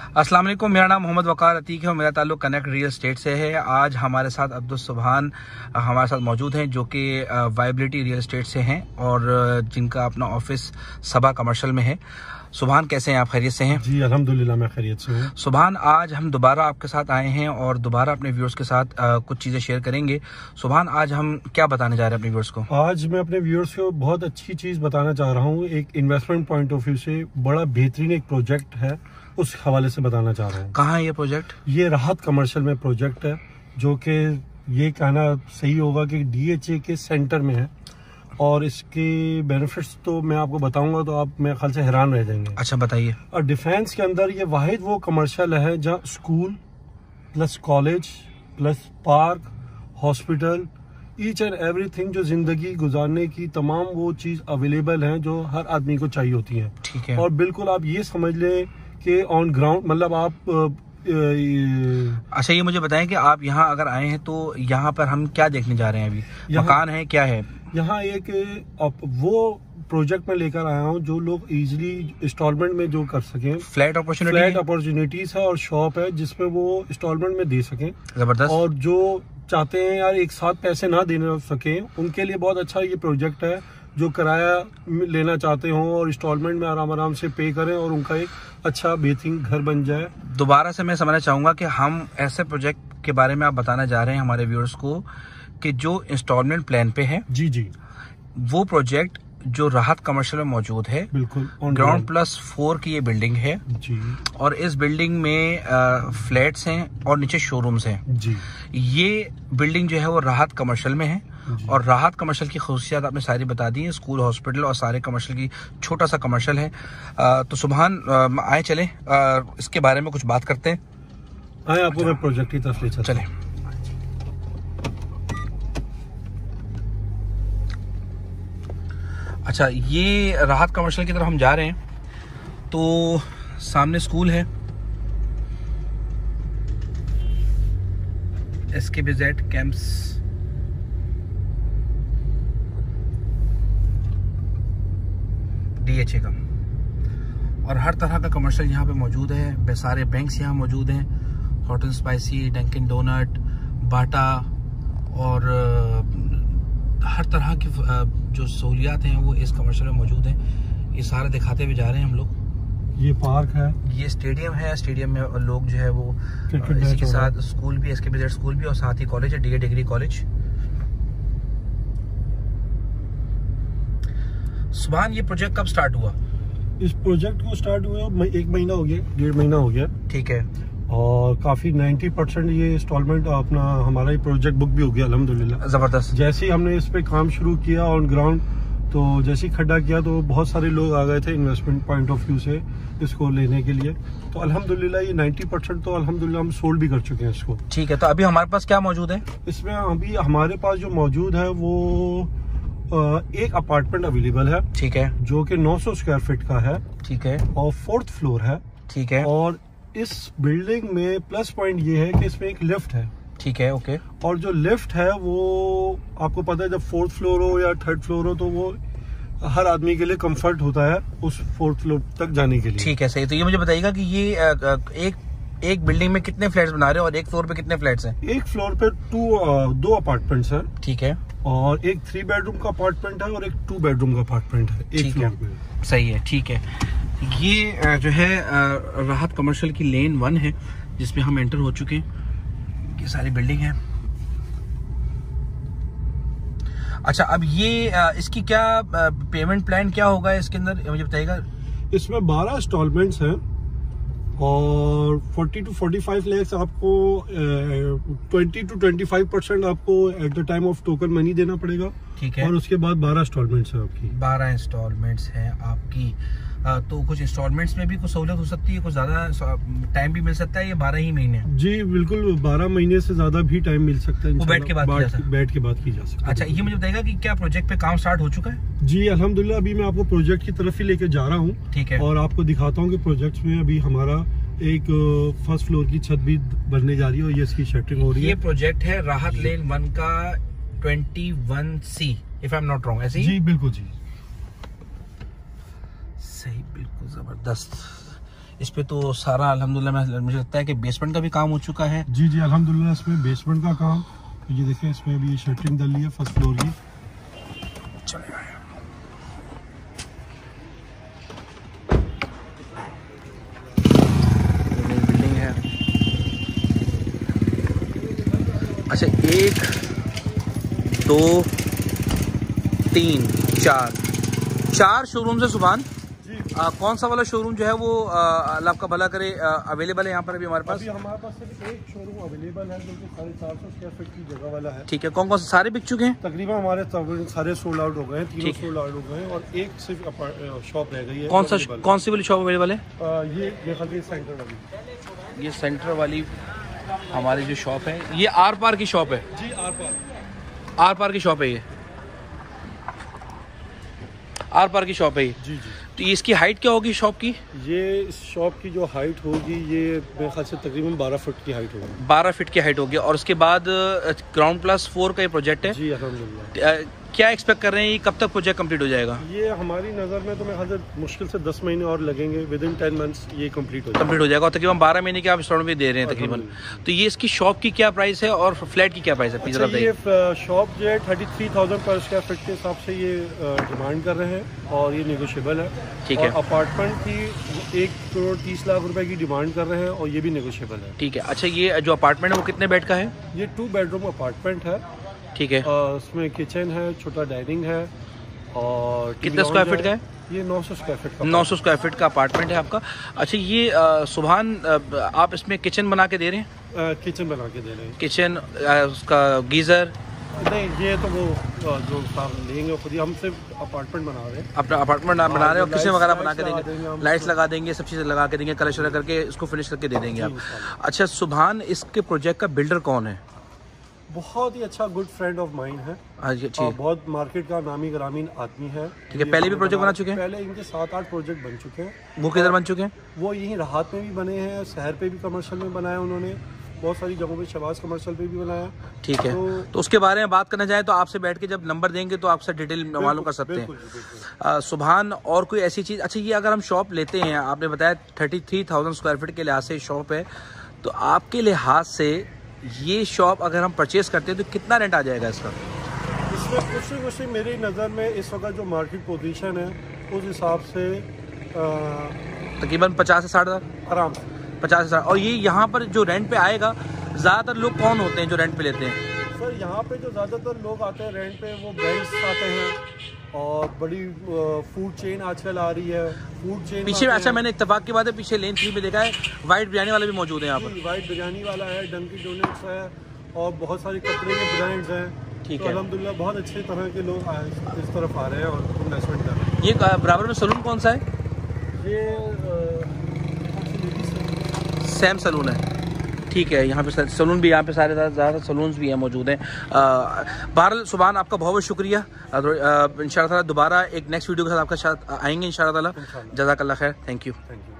अस्सलाम वालेकुम, मेरा नाम मोहम्मद वकार अतीक है और मेरा ताल्लुक कनेक्ट रियल एस्टेट से है। आज हमारे साथ अब्दुल सुभान हमारे साथ मौजूद हैं जो कि वाइबिलिटी रियल एस्टेट से हैं और जिनका अपना ऑफिस सबा कमर्शियल में है। सुभान, कैसे हैं आप? खैरियत से हैं? जी अल्हम्दुलिल्लाह, मैं खैरियत से हूँ। सुभान, आज हम दोबारा आपके साथ आए हैं और दोबारा अपने व्यूअर्स के साथ कुछ चीज़ें शेयर करेंगे। सुभान, आज हम क्या बताने जा रहे हैं अपने व्यूअर्स को? आज मैं अपने व्यूअर्स को बहुत अच्छी चीज़ बताना चाह रहा हूँ। एक इन्वेस्टमेंट पॉइंट ऑफ व्यू से बड़ा बेहतरीन एक प्रोजेक्ट है, उस हवाले से बताना चाह रहा हूँ। कहाँ है ये प्रोजेक्ट? ये राहत कमर्शियल में प्रोजेक्ट है, जो कि ये कहना सही होगा कि DHA के सेंटर में है और इसके बेनिफिट्स तो मैं आपको बताऊंगा तो आप मेरे ख्याल से हैरान रह जाएंगे। अच्छा, बताइए। और डिफेंस के अंदर ये वाहिद वो कमर्शियल है जहाँ school plus college plus park, hospital, each and everything जो जिंदगी गुजारने की तमाम वो चीज़ अवेलेबल हैं जो हर आदमी को चाहिए होती हैं। ठीक है। और बिल्कुल आप ये समझ लें कि ऑन ग्राउंड, मतलब आप अच्छा, ये मुझे बताएं कि आप यहाँ अगर आए हैं तो यहाँ पर हम क्या देखने जा रहे हैं? अभी मकान है, क्या है यहाँ? एक वो प्रोजेक्ट में लेकर आया हूँ जो लोग इजीली इंस्टॉलमेंट में जो कर सकें। फ्लैट अपॉर्चुनिटीज है और शॉप है जिसमें वो इंस्टॉलमेंट में दे सकें। जबरदस्त। और जो चाहते हैं यार एक साथ पैसे ना देने सकें, उनके लिए बहुत अच्छा ये प्रोजेक्ट है। जो किराया लेना चाहते हो और इंस्टॉलमेंट में आराम आराम से पे करें और उनका एक अच्छा बेहतरीन घर बन जाए। दोबारा से मैं समझना चाहूँगा कि हम ऐसे प्रोजेक्ट के बारे में आप बताना जा रहे हैं हमारे व्यूअर्स को कि जो इंस्टॉलमेंट प्लान पे है। जी जी, वो प्रोजेक्ट जो राहत कमर्शियल में मौजूद है, बिल्कुल ग्राउंड +4 की ये बिल्डिंग है जी। और इस बिल्डिंग में फ्लैट्स हैं और नीचे शोरूम्स हैं जी। ये बिल्डिंग जो है वो राहत कमर्शियल में है और राहत कमर्शियल की खुसूसियात आपने सारी बता दी है। स्कूल, हॉस्पिटल और सारे कमर्शियल की छोटा सा कमर्शियल है। तो सुभान, आए चले इसके बारे में कुछ बात करते हैं। आए आपको मैं प्रोजेक्ट की तरफ ले चलें। अच्छा, ये राहत कमर्शियल की तरफ हम जा रहे हैं तो सामने स्कूल है, SKBZ कैंप्स, DHA का, और हर तरह का कमर्शियल यहाँ पे मौजूद है। सारे बैंक्स यहाँ मौजूद हैं, hot and spicy, Dunkin Donut, Bata और हर तरह की जो सहूलियात हैं वो इस कमर्शियल में मौजूद हैं। ये सारे दिखाते हुए जा रहे हैं हम लोग। ये पार्क है, ये स्टेडियम है। स्टेडियम में लोग जो है वो इसी के साथ स्कूल भी, SKBZ स्कूल भी और साथ ही कॉलेज है, DA डिग्री कॉलेज। सुभान, ये प्रोजेक्ट कब स्टार्ट हुआ? इस प्रोजेक्ट को स्टार्ट हुआ 1 महीना हो गया, 1.5 महीना हो गया। ठीक है। और काफी 90% ये इंस्टॉलमेंट अपना हमारा ही प्रोजेक्ट बुक भी हो गया अल्हम्दुलिल्लाह। जबरदस्त। जैसे ही हमने इस पे काम शुरू किया ऑन ग्राउंड, तो जैसे ही खड्डा किया तो बहुत सारे लोग आ गए थे इन्वेस्टमेंट पॉइंट ऑफ व्यू से इसको लेने के लिए। तो अल्हम्दुलिल्लाह ये 90% तो अल्हम्दुलिल्लाह हम सोल्ड भी कर चुके हैं इसको। ठीक है, तो अभी हमारे पास क्या मौजूद है इसमें? अभी हमारे पास जो मौजूद है वो एक अपार्टमेंट अवेलेबल है। ठीक है। जो कि 900 स्क्वायर फीट का है। ठीक है। और 4th फ्लोर है। ठीक है। और इस बिल्डिंग में प्लस पॉइंट ये है कि इसमें एक लिफ्ट है। ठीक है, ओके। और जो लिफ्ट है वो आपको पता है, जब 4th फ्लोर हो या 3rd फ्लोर हो तो वो हर आदमी के लिए कंफर्ट होता है उस 4th फ्लोर तक जाने के लिए। ठीक है, सही। तो ये मुझे बताइएगा कि ये एक बिल्डिंग में कितने फ्लैट्स बना रहे हो और एक फ्लोर पे कितने फ्लैट्स हैं? एक फ्लोर पे 2 अपार्टमेंट्स हैं। ठीक है। और एक 3 बेडरूम का अपार्टमेंट है और एक 2 बेडरूम का अपार्टमेंट है एक फ्लोर पे। सही है, ठीक है। ये जो है राहत कमर्शियल की लेन 1 है जिसमें हम एंटर हो चुके हैं। ये सारी बिल्डिंग है। अच्छा, अब ये इसकी क्या पेमेंट प्लान क्या होगा इसके अंदर, मुझे बताइएगा। इसमें 12 इंस्टॉलमेंट्स हैं और 40 to 45 लाख आपको 20 to 25% आपको at the time of token money देना पड़ेगा। ठीक है। और उसके बाद 12 इंस्टॉलमेंट्स हैं आपकी। 12 इंस्टॉलमेंट्स हैं आपकी। तो कुछ इंस्टॉलमेंट्स में भी कुछ सहूलियत हो सकती है, कुछ ज्यादा टाइम भी मिल सकता है। ये 12 ही महीने? जी बिल्कुल, 12 महीने से ज्यादा भी टाइम मिल सकता है। वो बैठ के बात की जा सकती है। अच्छा, ये मुझे बताइएगा कि क्या प्रोजेक्ट पे काम स्टार्ट हो चुका है? जी अल्हम्दुलिल्लाह, अभी मैं आपको प्रोजेक्ट की तरफ ही लेके जा रहा हूँ। ठीक है। और आपको दिखाता हूँ कि प्रोजेक्ट में अभी हमारा एक 1st फ्लोर की छत भी बनने जा रही है और ये इसकी शटरिंग हो रही है। ये प्रोजेक्ट है राहत लेन 1 का 21C, if I am not wrong, ऐसे ही? जी बिल्कुल जी, सही, बिल्कुल जबरदस्त। इस पे तो सारा अल्हम्दुलिल्लाह मुझे लगता है कि बेसमेंट का भी काम हो चुका है। जी जी अल्हम्दुलिल्लाह इसमें बेसमेंट का काम, ये देखिए इसमें अभी ये शटरिंग डली है फर्स्ट फ्लोर की। चलेगा बिल्डिंग है। अच्छा 1 2 3 4 शोरूम है सुभान। कौन सा वाला शोरूम जो है वो अल्लाह आपका भला करे अवेलेबल है यहाँ पर अभी हमारे पास? अभी हमारे पास सिर्फ एक शोरूम अवेलेबल है जो कि 450 स्क्वायर फीट की जगह वाला है। ठीक है, कौन कौन से सारे बिक चुके हैं? तकरीबन हमारे सारे सोल्ड आउट हो गए हैं, तीनों सोल्ड आउट हो गए हैं और एक सिर्फ शॉप रह गई है। कौन सी वाली शॉप अवेलेबल है? ये सेंटर वाली, ये सेंटर वाली हमारी जो शॉप है, ये आर पार की शॉप है जी। आर पार की शॉप है, ये आर पार की शॉप है ये। जी जी। तो इसकी हाइट क्या होगी शॉप की? ये शॉप की जो हाइट होगी ये मेरे ख्याल से तकरीबन 12 फुट की हाइट होगी। 12 फीट की हाइट होगी। और उसके बाद ग्राउंड प्लस 4 का ये प्रोजेक्ट है जी अल्हम्दुलिल्लाह। क्या एक्सपेक्ट कर रहे हैं, ये कब तक प्रोजेक्ट कंप्लीट हो जाएगा? ये हमारी नज़र में तो मेरे ख्याल से मुश्किल से 10 महीने और लगेंगे, विद इन 10 मंथ्स ये कंप्लीट हो जाएगा। और तकरीबन 12 महीने के आप इंस्टॉलमेंट भी दे रहे हैं तकरीबन। तो ये इसकी शॉप की क्या प्राइस है और फ्लैट की क्या प्राइस है? अच्छा, ये शॉप जो है 33,000 पर स्क्वायर फीट के हिसाब से ये डिमांड कर रहे हैं और ये नेगोशिएबल है। ठीक है। अपार्टमेंट की 1 करोड़ 30 लाख रुपए की डिमांड कर रहे हैं और ये भी नेगोशिएबल है। ठीक है। अच्छा, ये जो अपार्टमेंट है वो कितने बेड का है? ये 2 बेडरूम अपार्टमेंट है। ठीक है। उसमें किचन है, छोटा डाइनिंग है और कितने स्क्वायर फीट का है? ये 900 स्क्वायर फीट का। 900 स्क्वायर फीट का अपार्टमेंट है आपका। अच्छा, ये सुभान आप इसमें किचन बना के दे रहे हैं? किचन बना के दे रहे हैं। किचन, उसका गीजर नहीं, ये तो वो जो साहब लेंगे खुद ही, हम सिर्फ अपार्टमेंट बना रहे हैं। अपना अपार्टमेंट बना रहे हैं और किचन वगैरह बना के देंगे, लाइट्स लगा देंगे, सब चीज़ें लगा के देंगे, कलर करके इसको फिनिश करके दे देंगे आप। अच्छा सुभान, इसके प्रोजेक्ट का बिल्डर कौन है? बहुत ही अच्छा गुड फ्रेंड ऑफ माइन है और बहुत मार्केट का नामी ग्रामीण आदमी है। ठीक है। पहले भी प्रोजेक्ट बना चुके हैं? पहले इनके 7-8 प्रोजेक्ट बन चुके हैं। वो किधर बन चुके हैं? वो यहीं राहत में भी बने हैं, शहर पे भी कमर्शियल में बनाया उन्होंने, बहुत सारी जगहों पे शहबाज कमर्शियल पे भी बनाया। ठीक है। तो उसके बारे में बात करना चाहें तो आपसे बैठ के जब नंबर देंगे तो आपसे डिटेल मालूम कर सकते हैं। सुभान, और कोई ऐसी चीज़? अच्छा, ये अगर हम शॉप लेते हैं, आपने बताया 33,000 स्क्वायर फीट के लिहाज से शॉप है, तो आपके लिहाज से ये शॉप अगर हम परचेज करते हैं तो कितना रेंट आ जाएगा इसका? इसमें कुछ मेरी नज़र में इस वक्त जो मार्केट पोजीशन है उस हिसाब से तकरीबन 50 से 60 हज़ार आराम से 50 से 60। और ये यहाँ पर जो रेंट पे आएगा, ज़्यादातर लोग कौन होते हैं जो रेंट पे लेते हैं? सर यहाँ पे जो ज़्यादातर लोग आते हैं रेंट पे, वो बैंक्स आते हैं और बड़ी फूड चेन आजकल आ रही है, फूड चेन पीछे। अच्छा, मैंने इत्तेफाक की बात है, पीछे लेन 3 में देखा है वाइट बिरयानी वाले भी मौजूद हैं यहाँ पर। वाइट बिरयानी वाला है, डंकी डोनट्स है और बहुत सारे कपड़े के ब्रांड्स हैं। ठीक है। है। अल्हम्दुलिल्लाह बहुत अच्छे तरह के लोग इस तरफ आ रहे हैं और इन्वेस्टमेंट कर रहे हैं। ये बराबर में सलून कौन सा है? ये सैम सलून है। ठीक है। यहाँ पे सलून भी, यहाँ पे सारे ज़्यादा सलून्स भी हैं मौजूद हैं। बहरहाल सुभान, आपका बहुत बहुत शुक्रिया। इंशाअल्लाह ताला दोबारा एक नेक्स्ट वीडियो के साथ आपका साथ आएंगे इंशाअल्लाह ताला। जज़ाकल्लाह खैर। Thank you.